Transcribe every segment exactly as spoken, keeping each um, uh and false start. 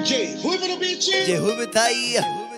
J Ruivo no beat. J Ruivo tá aí.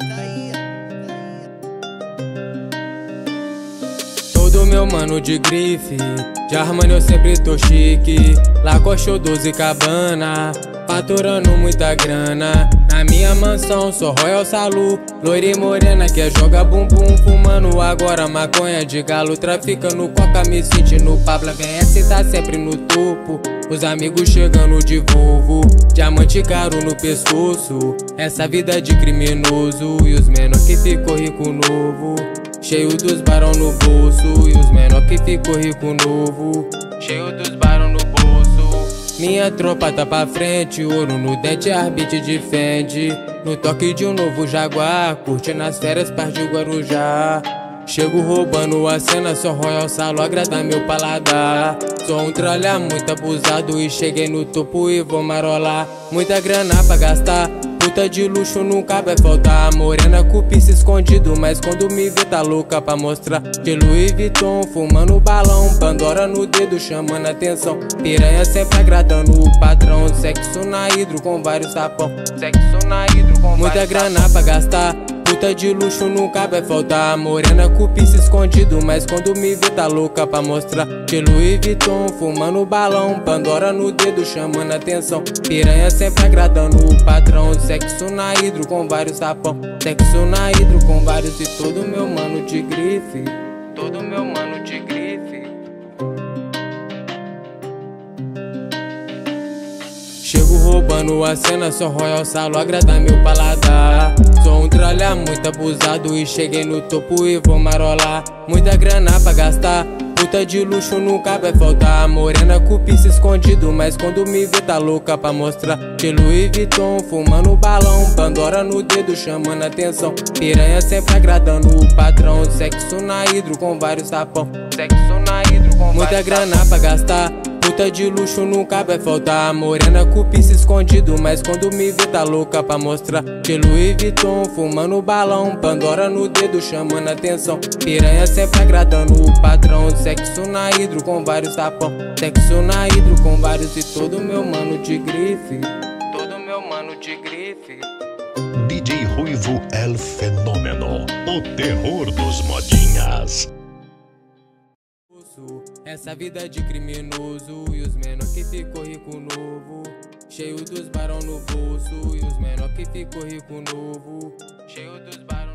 Todo meu mano de grife, de Armani eu sempre tô chique. Lacoste ou doze cabana, faturando muita grana. Na minha mansão sou Royal Salu, loira e morena que joga bumbum. Fumando agora maconha de galo, traficando coca, me sentindo Pablo. V S tá sempre no topo, os amigos chegando de Volvo. Diamante caro no pescoço, essa vida de criminoso. E os menor que ficou rico novo, cheio dos barão no bolso. E os menor que ficou rico novo, cheio dos barão no bolso. Minha tropa tá pra frente, ouro no dente, arbite de Fendi. No toque de um novo Jaguar, curtindo as férias, parte de Guarujá. Chego roubando a cena, só Royal Salu agrada meu paladar. Sou um tralha muito abusado e cheguei no topo e vou marolar. Muita grana pra gastar, puta de luxo nunca vai faltar. Morena com piso escondido, mas quando me vê tá louca pra mostrar. De Louis Vuitton, fumando balão, Pandora no dedo chamando atenção. Piranha sempre agradando o patrão. Sexo na hidro com vários sapão. Sexo na hidro com muita grana pra gastar, puta de luxo nunca vai faltar. Morena com piso escondido, mas quando me vê tá louca pra mostrar. De Louis Vuitton, fumando balão, Pandora no dedo chamando atenção. Piranha sempre agradando o patrão. Sexo na hidro com vários sapão. Sexo na hidro com vários. E todo meu mano de grife, todo meu mano de grife. Chego roubando a cena, só Royal Salu agrada meu paladar. Sou um tralha muito abusado e cheguei no topo e vou marolar. Muita grana pra gastar, puta de luxo nunca vai faltar. Morena com piso escondido, mas quando me vê tá louca pra mostrar. De Louis Vuitton, fumando balão, Pandora no dedo chamando atenção. Piranha sempre agradando o patrão. Sexo na hidro com vários sapão. Sexo na hidro com muita grana pra gastar, puta de luxo nunca vai faltar. Morena com piso escondido, mas quando me vê tá louca pra mostrar. De Louis Vuitton, fumando balão, Pandora no dedo chamando atenção. Piranha sempre agradando o patrão. Sexo na hidro com vários sapão. Sexo na hidro com vários. E todo meu mano de grife, todo meu mano de grife. D J Ruivo El Fenômeno, o terror dos modinhas. Essa vida de criminoso. E os menor que ficou rico novo, cheio dos barão no bolso. E os menor que ficou rico novo, cheio dos barão